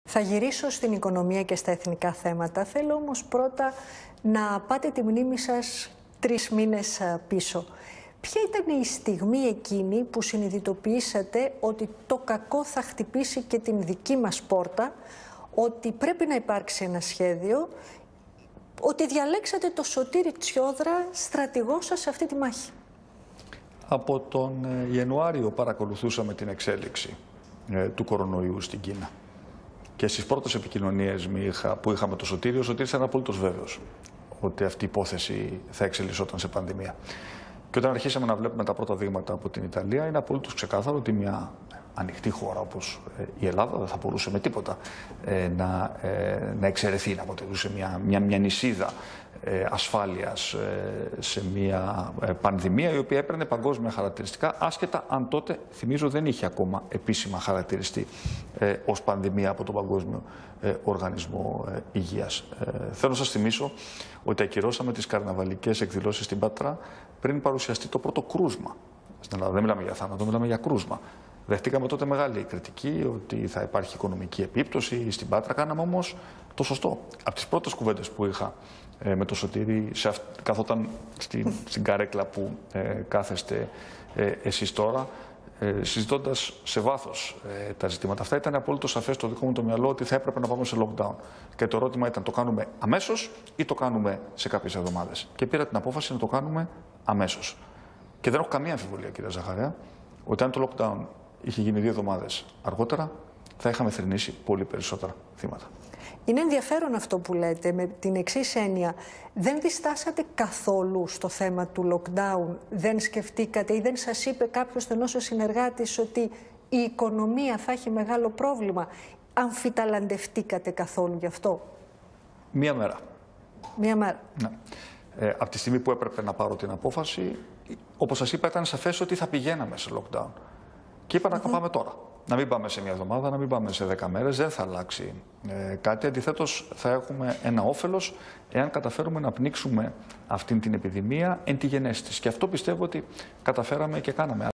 Θα γυρίσω στην οικονομία και στα εθνικά θέματα. Θέλω όμως πρώτα να πάτε τη μνήμη σας 3 μήνες πίσω. Ποια ήταν η στιγμή εκείνη που συνειδητοποιήσατε ότι το κακό θα χτυπήσει και την δική μας πόρτα, ότι πρέπει να υπάρξει ένα σχέδιο, ότι διαλέξατε το Σωτήρη Τσιόδρα στρατηγό σας σε αυτή τη μάχη? Από τον Ιανουάριο παρακολουθούσαμε την εξέλιξη του κορονοϊού στην Κίνα. Και στις πρώτες επικοινωνίες που είχαμε το Σωτήρη, ο Σωτήρης ήταν απολύτως βέβαιος ότι αυτή η υπόθεση θα εξελισσόταν σε πανδημία. Και όταν αρχίσαμε να βλέπουμε τα πρώτα δείγματα από την Ιταλία, είναι απολύτως ξεκάθαρο ότι μια ανοιχτή χώρα όπως η Ελλάδα δεν θα μπορούσε με τίποτα να εξαιρεθεί, να αποτελούσε μια νησίδα ασφάλειας σε μια πανδημία η οποία έπαιρνε παγκόσμια χαρακτηριστικά, άσχετα αν τότε, θυμίζω, δεν είχε ακόμα επίσημα χαρακτηριστεί ως πανδημία από τον Παγκόσμιο Οργανισμό Υγείας. Θέλω να σας θυμίσω ότι ακυρώσαμε τις καρναβαλικές εκδηλώσεις στην Πάτρα πριν παρουσιαστεί το πρώτο κρούσμα στην Ελλάδα. Δεν μιλάμε για θάνατο, μιλάμε για κρούσμα. Δεχτήκαμε τότε μεγάλη κριτική ότι θα υπάρχει οικονομική επίπτωση στην Πάτρα. Κάναμε όμως το σωστό. Από τις πρώτες κουβέντες που είχα με το Σωτήρη, καθόταν στην καρέκλα που κάθεστε εσείς τώρα, συζητώντας σε βάθος τα ζητήματα αυτά, ήταν απόλυτο σαφές στο δικό μου το μυαλό ότι θα έπρεπε να πάμε σε lockdown. Και το ερώτημα ήταν, το κάνουμε αμέσως ή το κάνουμε σε κάποιες εβδομάδες? Και πήρα την απόφαση να το κάνουμε αμέσως. Και δεν έχω καμία αμφιβολία, κύριε Ζαχαρέα, ότι αν το lockdown είχε γίνει 2 εβδομάδες αργότερα, θα είχαμε θρηνήσει πολύ περισσότερα θύματα. Είναι ενδιαφέρον αυτό που λέτε, με την εξής έννοια. Δεν διστάσατε καθόλου στο θέμα του lockdown? Δεν σκεφτήκατε ή δεν σας είπε κάποιος στενός σας συνεργάτης ότι η οικονομία θα έχει μεγάλο πρόβλημα? Αμφιταλαντευτήκατε καθόλου γι' αυτό? Μία μέρα. Μία μέρα. Ναι. Από τη στιγμή που έπρεπε να πάρω την απόφαση, όπως σας είπα, ήταν σαφές ότι θα πηγαίναμε σε lockdown. Και είπα να πάμε τώρα. Να μην πάμε σε 1 εβδομάδα, να μην πάμε σε 10 μέρες, δεν θα αλλάξει κάτι. Αντιθέτως, θα έχουμε ένα όφελος εάν καταφέρουμε να πνίξουμε αυτήν την επιδημία εν τη γενέση της. Και αυτό πιστεύω ότι καταφέραμε και κάναμε.